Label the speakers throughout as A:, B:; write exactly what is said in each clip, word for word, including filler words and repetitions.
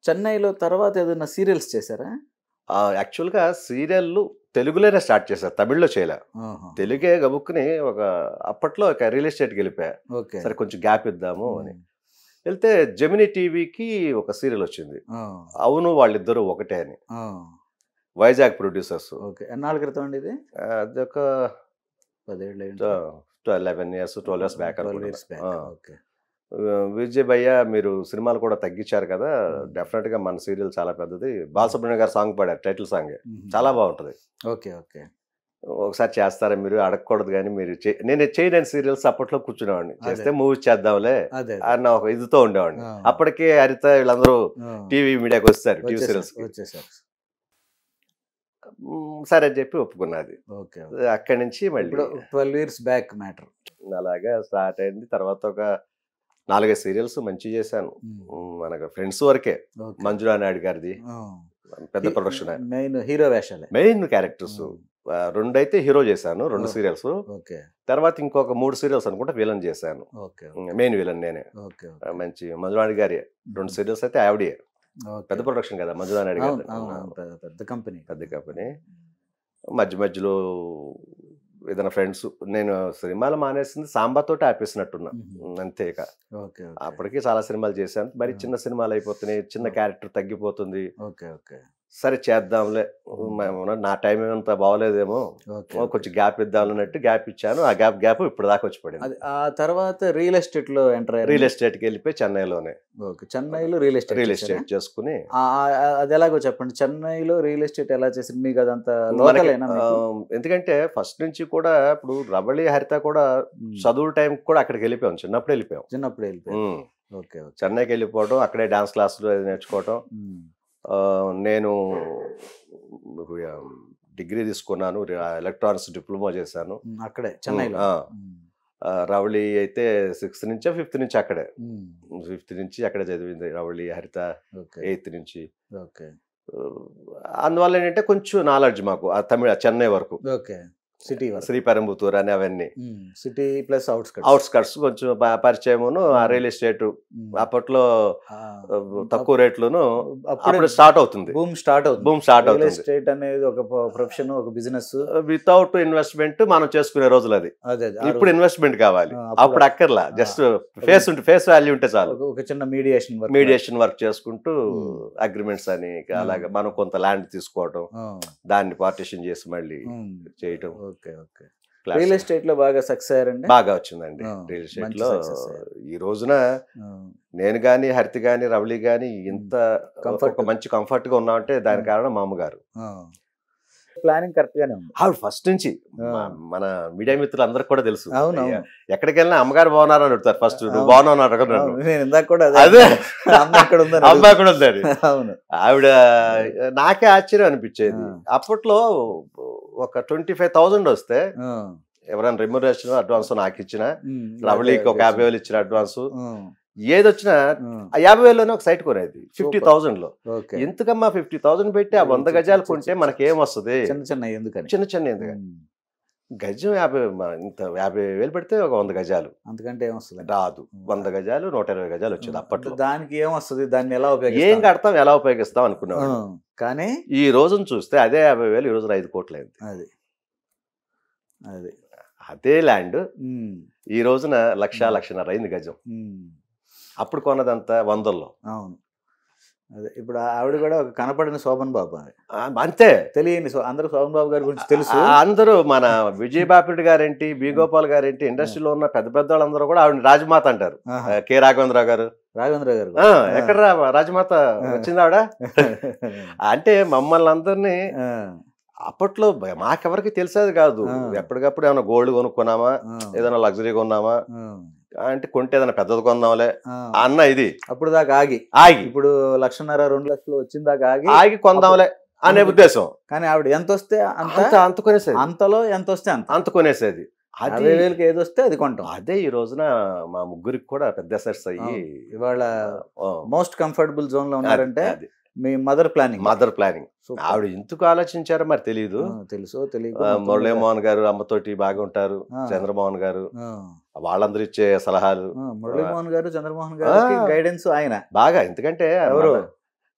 A: చెన్నైలో తర్వాత ఏదైనా సీరియల్స్ చేశారా?
B: యాక్చువల్గా సీరియల్లు తెలుగులోనే స్టార్ట్ చేశారు, తమిళ్లో చేయలే. తెలుగే గబుక్కుని ఒక అప్పట్లో ఒక రియల్ ఎస్టేట్కి వెళ్ళిపోయా. సరే కొంచెం గ్యాప్ ఇద్దాము అని వెళ్తే జెమినీ టీవీకి ఒక సీరియల్ వచ్చింది, అవును వాళ్ళిద్దరూ ఒకటే అని. వైజాగ్ ప్రొడ్యూసర్స్.
A: ఎన్నాళ్ళ క్రితం అండి ఇది?
B: అదొక
A: పదేళ్ళు,
B: eleven years twelve years back.
A: Okay.
B: Vijay భయ్య మీరు సినిమాలు కూడా తగ్గించారు కదా, డెఫినెట్ గా మన సీరియల్ చాలా పెద్దది. బాలసుబ్రహ్మణ్యం గారు సాంగ్ పాడారు, టైటిల్ సాంగ్, చాలా బాగుంటది.
A: Okay okay.
B: ఒకసారి చేస్తారా మీరు, అడగకూడదు కానీ మీరు నేను చేయలేని సీరియల్స్ అప్పట్లో కూర్చునేవాడిని, చేస్తే మూవీస్ చేద్దాంలే అన్న ఒక ఇదితో ఉండేవాడిని. అప్పటికే హరిత వీళ్ళందరూ టీవీ మీడియాకి వస్తారు, టీవీ సీరియల్స్ సరే అని చెప్పి ఒప్పుకున్నది. అక్కడి నుంచి మళ్ళీ
A: ట్వెల్వ్ ఇయర్స్ బ్యాక్ మ్యాటర్
B: అలాగా స్టార్ట్ అయింది. తర్వాత ఒక నాలుగైదు సీరియల్స్ మంచి చేశాను, మనకు ఫ్రెండ్స్ వరకే. మంజులా నాయుడు గారిది పెద్ద ప్రొడక్షన్,
A: మెయిన్ హీరో వేషాలే,
B: మెయిన్ క్యారెక్టర్స్. రెండైతే హీరో చేశాను, రెండు సీరియల్స్. తర్వాత ఇంకొక మూడు సీరియల్స్ అనుకుంటా విలన్ చేశాను, మెయిన్ విలన్ నేనే. మంచి మంజులా నాయుడు గారి రెండు సీరియల్స్ అయితే ఆవిడే, పెద్ద ప్రొడక్షన్ కదా మంజులా నాయుడు గారి,
A: పెద్ద కంపెనీ
B: పెద్ద కంపెనీ. మధ్య మధ్యలో ఏదైనా ఫ్రెండ్స్, నేను సినిమాలు మానేసింది సాంబాతోటి ఆపేసినట్టున్నా అంతే. ఇక అప్పటికి చాలా సినిమాలు చేశాను, మరి చిన్న సినిమాలు అయిపోతున్నాయి, చిన్న క్యారెక్టర్ తగ్గిపోతుంది. సరే చేద్దాంలే, నా టైం ఏమంతా బాగోలేదేమో, కొంచెం గ్యాప్ ఇద్దాం అన్నట్టు గ్యాప్ ఇచ్చాను. ఆ గ్యాప్ గ్యాప్ ఇప్పుడు దాకా వచ్చి పడింది.
A: ఆ తర్వాత రియల్ ఎస్టేట్ లో ఎంటర్ అయ్యారు?
B: రియల్ ఎస్టేట్ కి వెళ్ళిపోయి చెన్నైలోనే
A: చెన్నైలో రియల్ ఎస్టేట్
B: రియల్ ఎస్టేట్ చేసుకుని.
A: అది ఎలాగో చెప్పండి, చెన్నైలో రియల్ ఎస్టేట్ ఎలా చేసి మీకు అదంతా?
B: ఎందుకంటే ఫస్ట్ నుంచి కూడా ఇప్పుడు రవళి హరిత కూడా చదువు టైం కూడా అక్కడికి వెళ్ళిపోయాం, చిన్నప్పుడు వెళ్ళిపోయాం.
A: చిన్నప్పుడు వెళ్ళిపోయాం.
B: చెన్నైకి వెళ్ళిపోవడం, అక్కడే డాన్స్ క్లాసులు నేర్చుకోవటం. నేను డిగ్రీ తీసుకున్నాను, ఎలక్ట్రానిక్స్ డిప్లొమా చేశాను
A: అక్కడే చెన్నైలో.
B: రవళి అయితే సిక్స్త్ నుంచే ఫిఫ్త్ నుంచి అక్కడే, ఫిఫ్త్ నుంచి అక్కడే చదివింది రవళి. హరిత ఎయిత్ నుంచి. అందువల్ల ఏంటంటే కొంచెం నాలెడ్జ్ మాకు ఆ తమిళ చెన్నై వరకు,
A: సిటీ
B: శ్రీపెరంబుతూర్ అని అవన్నీ
A: సిటీ ప్లస్ అవుట్స్కట్స్
B: అవుట్స్కట్స్ కొంచెం పరిచయమును. ఆ రియల్ ఎస్టేట్ అప్పట్లో తక్కువ రేట్లను అప్పుడు స్టార్ట్ అవుతుంది,
A: బూమ్ స్టార్ట్ అవుతుంది.
B: బూమ్ స్టార్ట్ అవుతుంది.
A: రియల్ ఎస్టేట్ అనేది ఒక ప్రొఫెషన్, ఒక బిజినెస్
B: వితౌట్ ఇన్వెస్ట్మెంట్ మనం చేసుకునే రోజులు అది. ఇప్పుడు ఇన్వెస్ట్మెంట్ కావాలి, అప్పుడు అక్కర్లా, జస్ట్ ఫేస్ ఉంటే ఫేస్ వాల్యూ ఉంటే చాలు.
A: ఒక చిన్న మీడియేషన్
B: మీడియేషన్ వర్క్ చేసుకుంటూ అగ్రిమెంట్స్ అని అలాగే మనం కొంత ల్యాండ్ తీసుకోవటం, దాన్ని పార్టిషన్ చేసి మళ్ళీ చేయటం.
A: రియల్ ఎస్టేట్ లో బాగా సక్సెస్ అయ్యారండి?
B: బాగా వచ్చిందండి రియల్ ఎస్టేట్ లో. ఈ రోజున నేను గాని హరిత గాని రవళి గాని ఇంత కంఫర్ట్, మంచి కంఫర్ట్ గా ఉన్నామంటే దాని కారణం మా అమ్మగారు.
A: ప్లానింగ్ కరెక్ట్ గానే ఉంది
B: ఆవిడ ఫస్ట్ నుంచి. మన మీడియా మిత్రులు అందరికి కూడా తెలుసు, ఎక్కడికి వెళ్ళినా అమ్మగారు బాగున్నారు అని అడుగుతారు ఫస్ట్. నువ్వు బాగున్నావు, అదే అమ్మ అక్కడ ఉంది. ఆవిడ నాకే ఆశ్చర్యం అనిపించేది. అప్పట్లో ఒక ట్వంటీ ఫైవ్ థౌజండ్ వస్తే ఎవరైనా రెమ్యునరేషన్ అడ్వాన్స్ నాకు ఇచ్చిన, రవళికి ఒక యాభై వేలు ఇచ్చిన అడ్వాన్స్, ఏది వచ్చినా ఆ యాభై వేలలోనే ఒక సైట్ కొనేది ఫిఫ్టీ థౌజండ్ లో. ఎందుకమ్మా ఫిఫ్టీ థౌజండ్ పెట్టి ఆ వంద గజాలు కొంటే మనకేం వస్తుంది?
A: చిన్న చిన్న ఎందుకని
B: చిన్న చిన్న ఎందుకని గజం యాభై ఇంత యాభై వేలు పెడితే ఒక వంద గజాలు,
A: అంతకంటే ఏమొస్తుంది?
B: రాదు. వంద గజాలు నూట ఇరవై గజాలు వచ్చేది అప్పట్లో.
A: దానికి ఏమొస్తుంది? దాన్ని ఎలా ఉపయోగిస్తాం,
B: ఏం కడతాం, ఎలా ఉపయోగిస్తాం అనుకున్నాం.
A: కానీ ఈ
B: రోజును చూస్తే అదే యాభై వేలు ఈ రోజున ఐదు కోట్లు అయింది.
A: అది అది
B: అదే ల్యాండ్ ఈ రోజున లక్ష లక్షన్నర అయింది గజం. అప్పుడు కొన్నదంతా వందల్లో.
A: అవును. అదే ఇప్పుడు ఆవిడ కూడా ఒక కనపడిన శోభన్ బాబు
B: అంతే.
A: తెలియని అందరూ శోభన్ బాబు గారి గురించి తెలుసు.
B: అందరూ మన విజయ్ బాపిరెడ్డి గారేంటి, బి గోపాల్ గారేంటి, ఇండస్ట్రీలో ఉన్న పెద్ద పెద్ద వాళ్ళందరూ కూడా ఆవిడ రాజమాత అంటారు. కె రాఘవేంద్రరావు గారు,
A: రాఘవేంద్ర గారు
B: ఎక్కడ రాజమాత వచ్చింది ఆవిడ అంటే మమ్మల్ని అందరినీ అప్పట్లో మాకెవరికి తెలిసేది కాదు. ఎప్పటికప్పుడు ఏమైనా గోల్డ్ కొనుక్కున్నామా, ఏదైనా లగ్జరీ కొన్నామా అంటే, కొంటే ఏదైనా పెద్దది కొందాంలే అన్న ఇది.
A: అప్పుడు దాకా ఆగి
B: ఆగి
A: ఇప్పుడు లక్షన్నర రెండు లక్షలు వచ్చిన దాకా ఆగి
B: ఆగి కొందాంలే అనే ఉద్దేశం.
A: కానీ ఆవిడ ఎంత వస్తే అంత
B: అంత కొనేసేది,
A: అంతలో ఎంత వస్తే అంత
B: అంత కొనేసేది.
A: అదే వేలకి ఏది వస్తే అది కొంటాం.
B: అదే ఈ రోజున మా ముగ్గురికి కూడా పెద్ద సెట్స్ అయ్యి
A: ఇవాళ మోస్ట్ కంఫర్టబుల్ జోన్ లో ఉన్నారంటే మీ మదర్ ప్లానింగ్.
B: మదర్ ప్లానింగ్ ఆవిడ ఎందుకు ఆలోచించారో మరి తెలియదు.
A: తెలుసు తెలియదు.
B: మురళీమోహన్ గారు అమ్మతోటి బాగా ఉంటారు, చంద్రమోహన్ గారు వాళ్ళందరూ ఇచ్చే సలహాలు.
A: మురళీమోహన్ గారు చంద్రమోహన్ గారు గైడెన్స్ ఆయన
B: బాగా. ఎందుకంటే ఎవరు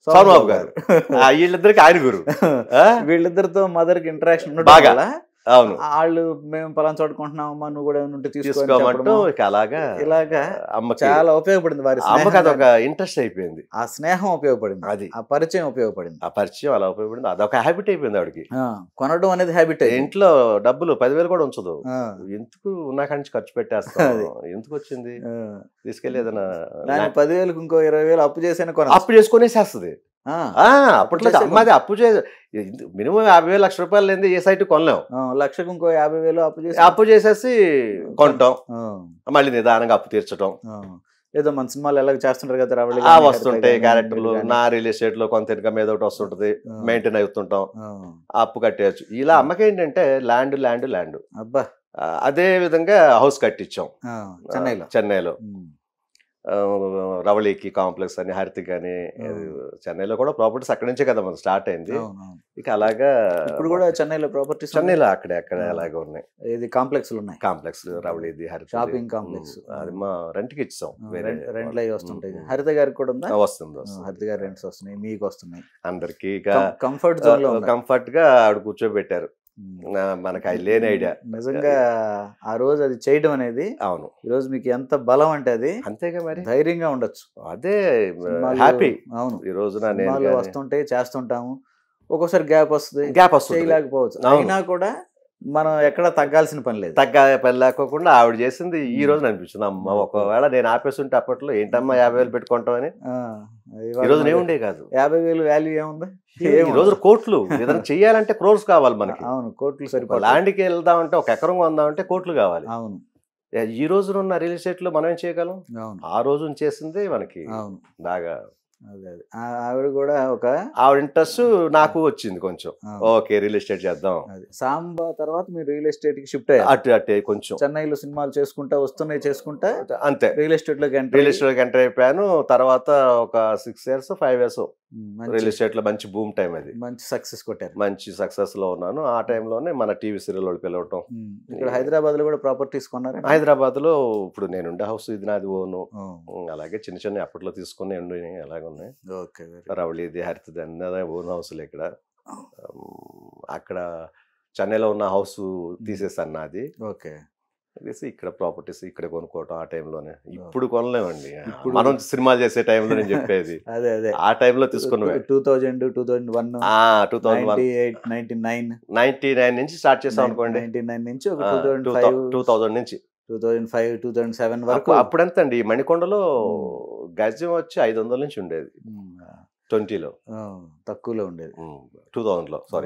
B: సోమబాబు గారు వీళ్ళిద్దరికి ఆయన గురు.
A: వీళ్ళిద్దరితో మదర్ కి ఇంటరాక్షన్
B: బాగా. అవును,
A: వాళ్ళు మేము పలానా చోటుకుంటున్నామమ్మా నువ్వు కూడా ఉంటే
B: తీసుకోమంటూ అలాగా
A: ఇలాగా
B: అమ్మకి
A: చాలా ఉపయోగపడింది. వారి
B: అమ్మకి అదొక ఇంట్రెస్ట్ అయిపోయింది,
A: ఆ స్నేహం ఉపయోగపడింది,
B: అది
A: ఆ పరిచయం ఉపయోగపడింది,
B: ఆ పరిచయం అలా ఉపయోగపడింది. అదొక హ్యాబిట్ అయిపోయింది ఆవిడకి.
A: కొనడం అనేది హ్యాబిట్.
B: ఇంట్లో డబ్బులు పదివేలు కూడా ఉంచదు, ఎందుకు ఉన్నాక నుంచి ఖర్చు పెట్టేస్తాం, ఎందుకు వచ్చింది తీసుకెళ్ళి ఏదైనా
A: పదివేలకు ఇంకో ఇరవై వేలు అప్పు చేసి
B: అప్పు చేసుకునేసేస్తుంది. అప్పట్లో అమ్మది అప్పు చే మినిమం యాభై వేలు లక్ష రూపాయలు లేని ఏ సైట్ కొనలేం,
A: లక్షకు ఇంకో యాభై వేలు అప్పు చేసి
B: అప్పు చేసేసి కొంటాం, మళ్ళీ నిదానంగా అప్పు తీర్చడం.
A: ఏదో మన సినిమాలు ఎలా చేస్తుంటారు కదా, రవళి
B: వస్తుంటాయి క్యారెక్టర్లు, నా రియల్ ఎస్టేట్ లో కొంత ఇన్కమ్ ఏదో ఒకటి వస్తుంటది, మెయింటైన్ అవుతుంటాం, అప్పు కట్టేయచ్చు. ఇలా అమ్మకి ఏంటంటే ల్యాండ్ ల్యాండ్ ల్యాండ్
A: అబ్బా.
B: అదే విధంగా హౌస్ కట్టించాం
A: చెన్నైలో
B: చెన్నైలో రవళికి కాంప్లెక్స్ అని, హరితికి అని. చెన్నైలో కూడా ప్రాపర్టీస్ అక్కడి నుంచే కదా మనం స్టార్ట్ అయింది. ఇక అలాగా
A: ఇప్పుడు కూడా చెన్నైలో ప్రాపర్టీస్
B: చెన్నైలో అక్కడే అక్కడ అలాగే ఉన్నాయి.
A: ఇది కాంప్లెక్స్ ఉన్నాయి,
B: కాంప్లెక్స్ రవళిది, హరిత
A: షాపింగ్ కాంప్లెక్స్.
B: అది మా రెంట్ కి ఇచ్చాం,
A: రెంట్లు అవి వస్తుంటాయి. హరిత గారికి కూడా ఉందా?
B: వస్తుంది వస్తుంది,
A: హరిత గారి రెంట్స్ వస్తున్నాయి, మీకు వస్తున్నాయి.
B: అందరికి ఇక
A: కంఫర్ట్ జోన్ లో
B: కంఫర్ట్ గా ఆవిడ కూర్చోబెట్టారు. మనకు అది లేని ఐడియా
A: నిజంగా ఆ రోజు అది చేయడం అనేది.
B: అవును,
A: ఈ రోజు మీకు ఎంత బలం అంటే అది
B: అంతేగా, మరి ధైర్యంగా
A: ధైర్యంగా ఉండొచ్చు.
B: అదే హ్యాపీ.
A: అవును,
B: ఈ రోజున
A: సినిమాలు వస్తుంటే చేస్తుంటాము, ఒక్కోసారి గ్యాప్ వస్తుంది,
B: గ్యాప్ వస్తుంది,
A: చేయలేకపోవచ్చు. అయినా కూడా మనం ఎక్కడ తగ్గాల్సిన పని లేదు,
B: తగ్గ పని లేకోకుండా ఆవిడ చేసింది ఈ రోజు అనిపించింది. అమ్మ ఒకవేళ నేను ఆపేస్తుంటే అప్పట్లో ఏంటమ్మా యాభై వేలు పెట్టుకుంటామని, ఈ రోజు ఏముండే కాదు.
A: యాభై వేలు వాల్యూ ఏముంది
B: ఈ రోజు కోట్లు. ఏదైనా చెయ్యాలంటే క్రోర్స్ కావాలి మనకి.
A: అవును, కోట్లు సరిపోదు.
B: ల్యాండ్కి వెళ్దామంటే ఒక ఎకరం కొందామంటే కోట్లు కావాలి.
A: అవును,
B: ఈ రోజు ఉన్న రియల్ ఎస్టేట్ లో మనం ఏం చేయగలం? ఆ రోజు చేసింది మనకి బాగా.
A: అదే అదే ఆవిడ కూడా ఒక
B: ఆవిడ ఇంట్రెస్ట్ నాకు వచ్చింది కొంచెం. ఓకే, రియల్ ఎస్టేట్ చేద్దాం.
A: సాంబా తర్వాత మీరు రియల్ ఎస్టేట్ కి షిఫ్ట్ అయ్యారు.
B: అటు అటే కొంచెం
A: చెన్నైలో సినిమాలు చేసుకుంటా వస్తున్నాయి, చేసుకుంటా
B: అంతే
A: రియల్ ఎస్టేట్ లోకి
B: రియల్ ఎస్టేట్ లోకి ఎంటర్ అయిపోయాను. తర్వాత ఒక six years five years real estate లో మంచి బూమ్ టైం, అది
A: మంచి సక్సెస్ కొట్టారు,
B: మంచి సక్సెస్ లో ఉన్నాను. ఆ టైంలోనే మన టీవీ సీరియల్ వాళ్ళు పిలవటం.
A: ఇక్కడ హైదరాబాద్ లో కూడా ప్రాపర్టీస్ కొన్నారు.
B: హైదరాబాద్ లో ఇప్పుడు నేను ఉండే హౌస్ ఇది నాది ఓను. అలాగే చిన్న చిన్న అప్పట్లో తీసుకుని ఉండి అలాగే ఉన్నాయి. రవళిది, హరితది అన్నీ ఓన్ హౌస్లు. ఇక్కడ అక్కడ చెన్నైలో ఉన్న హౌస్ తీసేసాను నాది.
A: ఓకే,
B: ఇక్కడ ప్రాపర్టీస్ ఇక్కడ కొనుక్కోవటం ఆ టైంలోనే. ఇప్పుడు కొనలేమండి, మనం సినిమా చేసే టైంలో నేను చెప్పేది.
A: అదే అదే
B: ఆ టైంలో తీసుకున్నాం.
A: Two thousand two thousand one
B: two thousand one
A: ninety nine
B: ninety nine నుంచి స్టార్ట్ చేసాం అనుకోండి.
A: నైన్టీ నైన్ నుంచి
B: టూ థౌజండ్ నుంచి
A: two thousand five two thousand seven వరకు.
B: అప్పుడెంత అండి మణికొండలో గజం వచ్చి ఐదు వందల నుంచి ఉండేది. ట్వంటీలో
A: తక్కువలో ఉండేది,
B: టూ థౌజండ్ లో సారీ.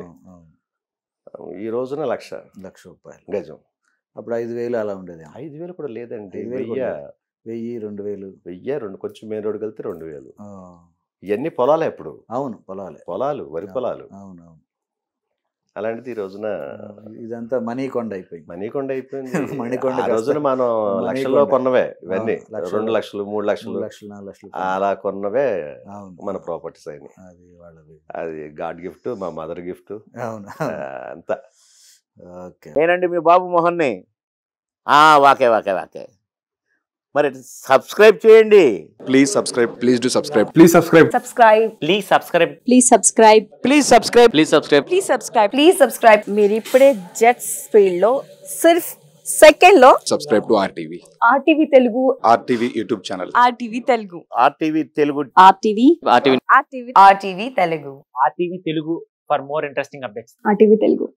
B: ఈ రోజున లక్ష
A: లక్ష రూపాయలు
B: గజం.
A: అప్పుడు ఐదు వేలు అలా ఉండేది.
B: ఐదు వేలు కూడా లేదండి,
A: వెయ్యి వెయ్యి రెండు వేలు
B: వెయ్యి రెండు కొంచెం మెయిన్ రోడ్ వెళ్తే రెండు వేలు. ఇవన్నీ పొలాలే ఇప్పుడు.
A: అవును, పొలాలే,
B: పొలాలు వరి పొలాలు.
A: అవునవును.
B: అలాంటిది ఈ రోజున
A: ఇదంతా మణికొండ అయిపోయింది.
B: మణికొండ అయిపోయింది.
A: మణికొండ
B: ఆ రోజున మనం లక్షల్లో కొన్నవే ఇవన్నీ, రెండు లక్షలు మూడు లక్షలు
A: లక్షలు నాలుగు లక్షలు
B: అలా కొన్నవే మన ప్రాపర్టీస్ అయినాయి.
A: అది వాళ్ళది,
B: అది గాడ్ గిఫ్ట్, మా మదర్ గిఫ్ట్.
A: అవును,
B: అంతా.
A: ఓకే,
C: నేనండి మీ బాబు మోహన్ని. వాకే వాకే వాకే మరి సబ్స్క్రైబ్ చేయండి.
D: Please subscribe, please do subscribe, please subscribe,
E: subscribe,
C: please subscribe,
E: please subscribe,
C: please subscribe, please subscribe,
E: please subscribe, please subscribe. మీరు ఇప్పుడే జెట్స్ ఫీల్డ్ లో సిర్ఫ్ సెకండ్ లో
D: subscribe to RTV,
E: RTV Telugu,
D: RTV YouTube channel,
E: RTV Telugu,
C: RTV Telugu,
E: RTV
C: RTV
E: RTV RTV Telugu,
C: RTV Telugu for more interesting updates.
E: RTV Telugu.